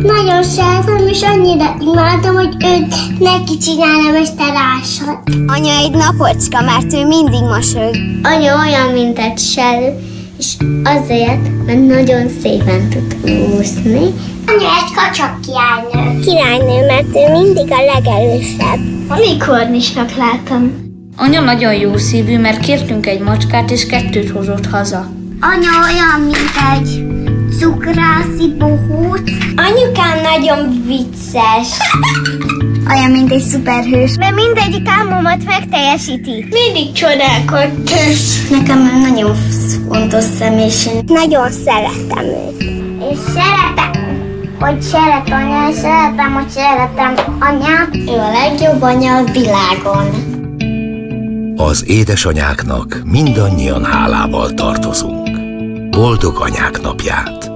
Nagyon szeretem, és annyira imádom, hogy őt neki csinálom ezt a rásat. Anya egy napocska, mert ő mindig mosolyog. Anya olyan, mint egy sell, és azért, mert nagyon szépen tud úszni. Anya egy kacsak királynő. Királynő, mert ő mindig a legerősebb. Unikornisnak látom. Anya nagyon jó szívű, mert kértünk egy macskát, és 2 hozott haza. Anya olyan, mint egy cukrászi bohóc. Anyukám nagyon vicces. Olyan, mint egy szuperhős. Mert mindegyik álmomat megteljesíti. Mindig csodákat tesz. Nekem nagyon fontos személyiség. Nagyon szeretem őt. És szeretem, hogy szeret anya, és szeretem, hogy szeretem anyát. Ő a legjobb anya a világon. Az édesanyáknak mindannyian hálával tartozunk. Boldog Anyák Napját!